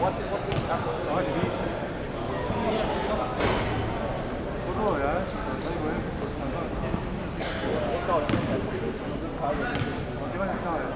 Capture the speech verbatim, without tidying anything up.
我是理解。不过呀，所以我我基本上到了。